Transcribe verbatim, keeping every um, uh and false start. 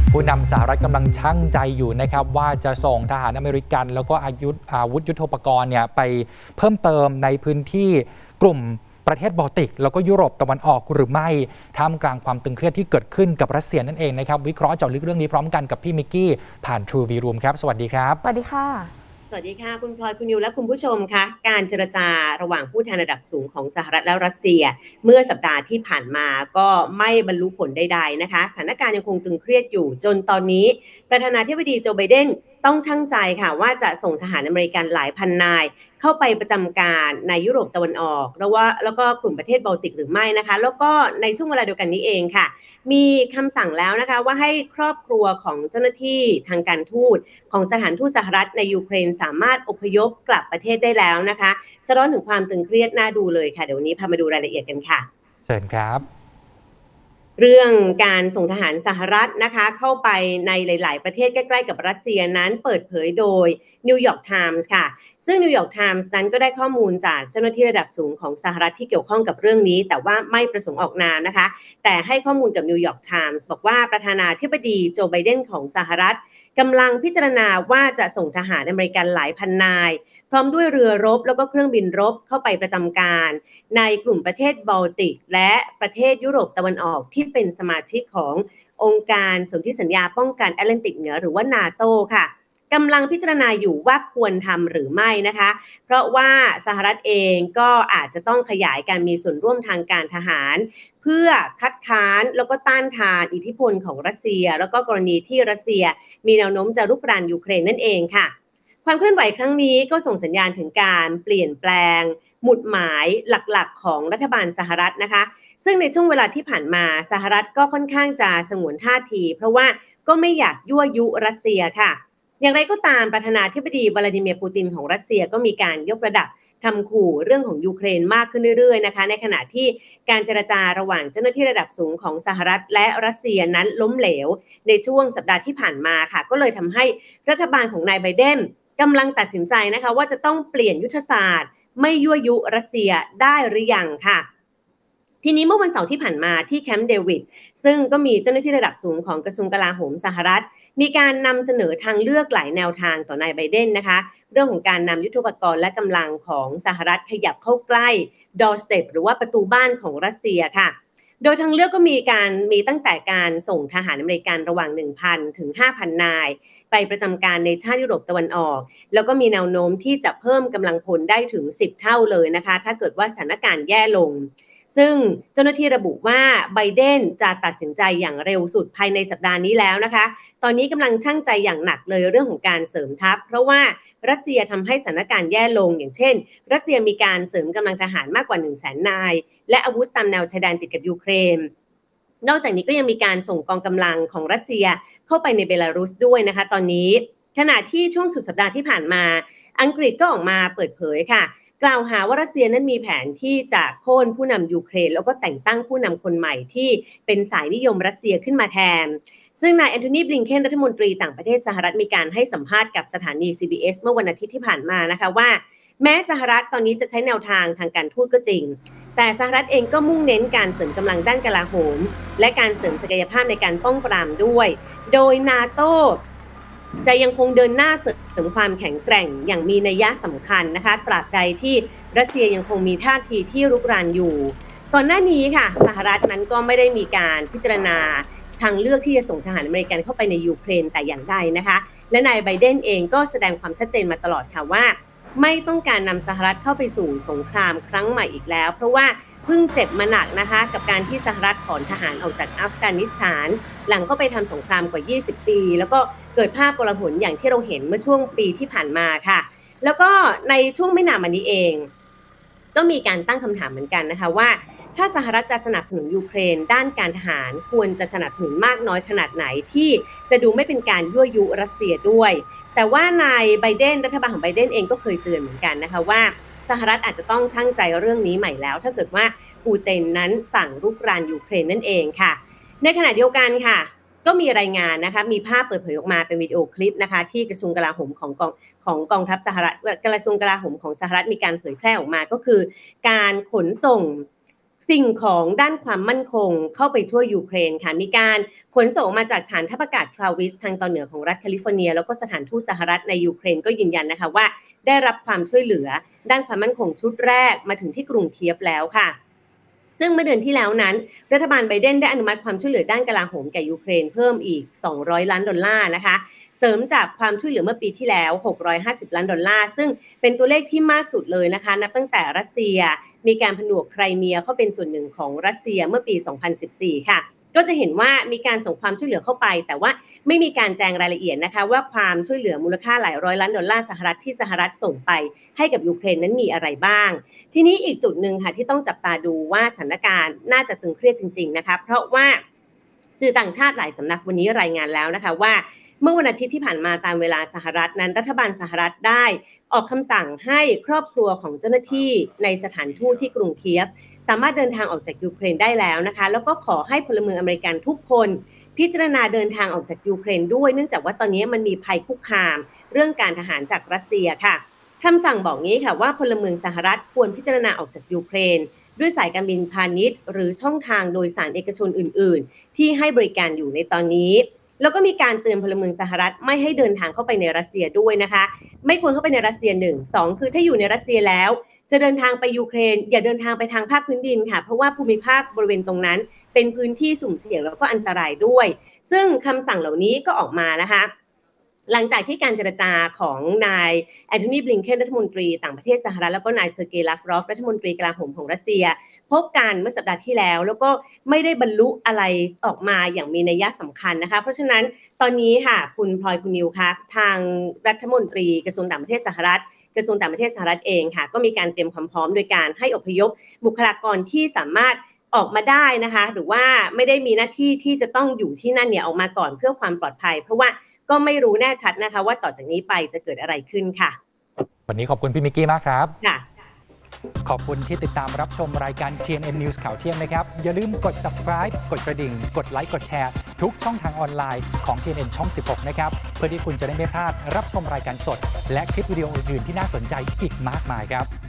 ผู้นำสหรัฐกำลังชั่งใจอยู่นะครับว่าจะส่งทหารอเมริกันแล้วก็อายุอาวุธยุทโธปกรณ์เนี่ยไปเพิ่มเติมในพื้นที่กลุ่มประเทศบอลติกแล้วก็ยุโรปตะวันออกหรือไม่ท่ามกลางความตึงเครียดที่เกิดขึ้นกับรัสเซียนั่นเองนะครับวิเคราะห์เจาะลึกเรื่องนี้พร้อมกันกับพี่มิกกี้ผ่าน True View Room ครับสวัสดีครับสวัสดีค่ะสวัสดีค่ะคุณพลอยคุณนิวและคุณผู้ชมคะการเจรจาระหว่างผู้แทนระดับสูงของสหรัฐและรัสเซียเมื่อสัปดาห์ที่ผ่านมาก็ไม่บรรลุผลใดๆนะคะสถานการณ์ยังคงตึงเครียดอยู่จนตอนนี้ประธานาธิบดีโจไบเดนต้องชั่งใจค่ะว่าจะส่งทหารอเมริกันหลายพันนายเข้าไปประจำการในยุโรปตะวันออกแล้วว่าแล้วก็กลุ่มประเทศบอลติกหรือไม่นะคะแล้วก็ในช่วงเวลาเดียวกันนี้เองค่ะมีคำสั่งแล้วนะคะว่าให้ครอบครัวของเจ้าหน้าที่ทางการทูตของสถานทูตสหรัฐในยูเครนสามารถอพยพกลับประเทศได้แล้วนะคะสะท้อนถึงความตึงเครียดน่าดูเลยค่ะเดี๋ยววันนี้พามาดูรายละเอียดกันค่ะเชิญครับเรื่องการส่งทหารสหรัฐนะคะเข้าไปในหลายๆประเทศใกล้ๆกับรัสเซียนั้นเปิดเผยโดย New York Times ค่ะซึ่ง New York Times นั้นก็ได้ข้อมูลจากเจ้าหน้าที่ระดับสูงของสหรัฐที่เกี่ยวข้องกับเรื่องนี้แต่ว่าไม่ประสงค์ออกนามนะคะแต่ให้ข้อมูลกับ New York Times บอกว่าประธานาธิบดีโจไบเดนของสหรัฐกำลังพิจารณาว่าจะส่งทหารอเมริกันหลายพันนายพร้อมด้วยเรือรบแล้วก็เครื่องบินรบเข้าไปประจำการในกลุ่มประเทศบอลติกและประเทศยุโรปตะวันออกที่เป็นสมาชิกขององค์การสนธิสัญญาป้องกันแอตแลนติกเหนือหรือว่านาโตค่ะกำลังพิจารณาอยู่ว่าควรทำหรือไม่นะคะเพราะว่าสหรัฐเองก็อาจจะต้องขยายการมีส่วนร่วมทางการทหารเพื่อคัดค้านแล้วก็ต้านทานอิทธิพลของรัสเซียแล้วก็กรณีที่รัสเซียมีแนวโน้มจะรุกรานยูเครนนั่นเองค่ะความเคลื่อนไหวครั้งนี้ก็ส่งสัญญาณถึงการเปลี่ยนแปลงหมุดหมายหลักๆของรัฐบาลสหรัฐนะคะซึ่งในช่วงเวลาที่ผ่านมาสหรัฐก็ค่อนข้างจะสงวนท่าทีเพราะว่าก็ไม่อยากยั่วยุรัสเซียค่ะอย่างไรก็ตามประธานาธิบดีวลาดิเมียร์ปูตินของรัสเซียก็มีการยกระดับคำขู่เรื่องของยูเครนมากขึ้นเรื่อยๆนะคะในขณะที่การเจรจาระหว่างเจ้าหน้าที่ระดับสูงของสหรัฐและรัสเซียนั้นล้มเหลวในช่วงสัปดาห์ที่ผ่านมาค่ะก็เลยทำให้รัฐบาลของนายไบเดนกำลังตัดสินใจนะคะว่าจะต้องเปลี่ยนยุทธศาสตร์ไม่ยั่วยุรัสเซียได้หรือยังค่ะทีนี้เมื่อวันเสาร์ที่ผ่านมาที่แคมป์เดวิดซึ่งก็มีเจ้าหน้าที่ระดับสูงของกระทรวงกลาโหมสหรัฐมีการนำเสนอทางเลือกหลายแนวทางต่อนายไบเดนนะคะเรื่องของการนำยุทโธปกรณ์และกำลังของสหรัฐขยับเข้าใกล้ doorstep หรือว่าประตูบ้านของรัสเซียค่ะโดยทางเลือกก็มีการมีตั้งแต่การส่งทหารอเมริกันระหว่าง หนึ่งพัน ถึง ห้าพัน นายไปประจำการในชาติยุโรปตะวันออกแล้วก็มีแนวโน้มที่จะเพิ่มกำลังพลได้ถึงสิบเท่าเลยนะคะถ้าเกิดว่าสถานการณ์แย่ลงซึ่งเจ้าหน้าที่ระบุว่าไบเดนจะตัดสินใจอย่างเร็วสุดภายในสัปดาห์นี้แล้วนะคะตอนนี้กำลังชั่งใจอย่างหนักเลยเรื่องของการเสริมทัพเพราะว่ารัสเซียทำให้สถานการณ์แย่ลงอย่างเช่นรัสเซียมีการเสริมกำลังทหารมากกว่า หนึ่งแสน นายและอาวุธตามแนวชายแดนติดกับยูเครนนอกจากนี้ก็ยังมีการส่งกองกำลังของรัสเซียเข้าไปในเบลารุสด้วยนะคะตอนนี้ขณะที่ช่วงสุดสัปดาห์ที่ผ่านมาอังกฤษก็ออกมาเปิดเผยค่ะกล่าวหาว่ารัสเซียนั้นมีแผนที่จะโค่นผู้นำยูเครนแล้วก็แต่งตั้งผู้นำคนใหม่ที่เป็นสายนิยมรัสเซียขึ้นมาแทนซึ่งนายแอนโทนี บลิงเคนรัฐมนตรีต่างประเทศสหรัฐมีการให้สัมภาษณ์กับสถานี ซี บี เอส เมื่อวันอาทิตย์ที่ผ่านมานะคะว่าแม้สหรัฐตอนนี้จะใช้แนวทางทางการทูตก็จริงแต่สหรัฐเองก็มุ่งเน้นการเสริมกำลังด้านกลาโหมและการเสริมศักยภาพในการป้องปรามด้วยโดย NATOจะยังคงเดินหน้าเสริมความแข็งแกร่งอย่างมีนัยสำคัญนะคะตราบใดที่รัสเซียยังคงมีท่าทีที่รุกรานอยู่ก่อนหน้านี้ค่ะสหรัฐนั้นก็ไม่ได้มีการพิจารณาทางเลือกที่จะส่งทหารอเมริกันเข้าไปในยูเครนแต่อย่างใดนะคะและนายไบเดนเองก็แสดงความชัดเจนมาตลอดค่ะว่าไม่ต้องการนำสหรัฐเข้าไปสู่สงครามครั้งใหม่อีกแล้วเพราะว่าเพิ่งเจ็บมาหนักนะคะกับการที่สหรัฐถอนทหารออกจากอัฟกานิสถานหลังก็ไปทำสงครามกว่ายี่สิบปีแล้วก็เกิดภาพโกลาหลอย่างที่เราเห็นเมื่อช่วงปีที่ผ่านมาค่ะแล้วก็ในช่วงไม่นานมานี้เองก็มีการตั้งคำถามเหมือนกันนะคะว่าถ้าสหรัฐจะสนับสนุนยูเครนด้านการทหารควรจะสนับสนุนมากน้อยขนาดไหนที่จะดูไม่เป็นการยั่วยุรัสเซียด้วยแต่ว่านายไบเดนรัฐบาลของไบเดนเองก็เคยเตือนเหมือนกันนะคะว่าสหรัฐอาจจะต้องชั่งใจเรื่องนี้ใหม่แล้วถ้าเกิดว่าปูตินนั้นสั่งรุกรานยูเครนนั่นเองค่ะในขณะเดียวกันค่ะก็มีรายงานนะคะมีภาพเปิดเผยออกมาเป็นวิดีโอคลิปนะคะที่กระทรวงกลาโหมของกองของกองทัพสหรัฐกระทรวงกลาโหมของสหรัฐมีการเผยแพร่ออกมาก็คือการขนส่งสิ่งของด้านความมั่นคงเข้าไปช่วยยูเครนค่ะมีการขนส่งมาจากฐานทัพอากาศทราวิสทางตอนเหนือของรัฐแคลิฟอร์เนียแล้วก็สถานทูตสหรัฐในยูเครนก็ยืนยันนะคะว่าได้รับความช่วยเหลือด้านความมั่นคงชุดแรกมาถึงที่กรุงเคียฟแล้วค่ะซึ่งเมื่อเดือนที่แล้วนั้นรัฐบาลไบเดนได้อนุมัติความช่วยเหลือด้านกลาโหมแก่ยูเครนเพิ่มอีกสองร้อยล้านดอลลาร์นะคะเสริมจากความช่วยเหลือเมื่อปีที่แล้วหกร้อยห้าสิบล้านดอลลาร์ซึ่งเป็นตัวเลขที่มากสุดเลยนะคะนับตั้งแต่รัสเซียมีการผนวกไครเมียเข้าเป็นส่วนหนึ่งของรัสเซียเมื่อปีสองพันสิบสี่ค่ะก็จะเห็นว่ามีการส่งความช่วยเหลือเข้าไปแต่ว่าไม่มีการแจ้งรายละเอียดนะคะว่าความช่วยเหลือมูลค่าหลายร้อยล้านดอลลาร์สหรัฐที่สหรัฐส่งไปให้กับยูเครนนั้นมีอะไรบ้างทีนี้อีกจุดหนึ่งค่ะที่ต้องจับตาดูว่าสถานการณ์น่าจะตึงเครียดจริงๆนะคะเพราะว่าสื่อต่างชาติหลายสำนักวันนี้รายงานแล้วนะคะว่าเมื่อวันอาทิตย์ที่ผ่านมาตามเวลาสหรัฐนั้นรัฐบาลสหรัฐได้ออกคำสั่งให้ครอบครัวของเจ้าหน้าที่ในสถานทูตที่กรุงเคียฟสามารถเดินทางออกจากยูเครนได้แล้วนะคะแล้วก็ขอให้พลเมืองอเมริกันทุกคนพิจารณาเดินทางออกจากยูเครนด้วยเนื่องจากว่าตอนนี้มันมีภัยคุกคามเรื่องการทหารจากรัสเซียค่ะคำสั่งบอกงี้ค่ะว่าพลเมืองสหรัฐควรพิจารณาออกจากยูเครนด้วยสายการบินพาณิชย์หรือช่องทางโดยสารเอกชนอื่นๆที่ให้บริการอยู่ในตอนนี้แล้วก็มีการเตือนพลเมืองสหรัฐไม่ให้เดินทางเข้าไปในรัสเซียด้วยนะคะไม่ควรเข้าไปในรัสเซียหนึ่ง สองคือถ้าอยู่ในรัสเซียแล้วจะเดินทางไปยูเครนอย่าเดินทางไปทางภาคพื้นดินค่ะเพราะว่าภูมิภาคบริเวณตรงนั้นเป็นพื้นที่สุ่มเสี่ยงแล้วก็อันตรายด้วยซึ่งคำสั่งเหล่านี้ก็ออกมานะคะหลังจากที่การเจรจาของนายแอนโทนี บลิงเคนรัฐมนตรีต่างประเทศสหรัฐแล้วก็นายเซอร์เกย์ ลาฟรอฟรัฐมนตรีกลาโหมของรัสเซียพบกันเมื่อสัปดาห์ที่แล้วแล้วก็ไม่ได้บรรลุอะไรออกมาอย่างมีนัยสำคัญนะคะเพราะฉะนั้นตอนนี้ค่ะคุณพลอยคุณนิวคะทางรัฐมนตรีกระทรวงต่างประเทศสหรัฐกระทรวงต่างประเทศสหรัฐเองค่ะก็มีการเตรียมความพร้อมโดยการให้อพยพบุคลากรที่สามารถออกมาได้นะคะหรือว่าไม่ได้มีหน้าที่ที่จะต้องอยู่ที่นั่นเนี่ยออกมาก่อนเพื่อความปลอดภัยเพราะว่าก็ไม่รู้แน่ชัดนะคะว่าต่อจากนี้ไปจะเกิดอะไรขึ้นค่ะวันนี้ขอบคุณพี่มิกกี้มากครับค่ะขอบคุณที่ติดตามรับชมรายการ ที เอ็น เอ็น News ข่าวเที่ยงนะครับอย่าลืมกด Subscribe กดกระดิ่งกดไลค์กดแชร์ทุกช่องทางออนไลน์ของ ที เอ็น เอ็น ช่องสิบหกนะครับเพื่อที่คุณจะได้ไม่พลาดรับชมรายการสดและคลิปวิดีโออื่นๆที่น่าสนใจอีกมากมายครับ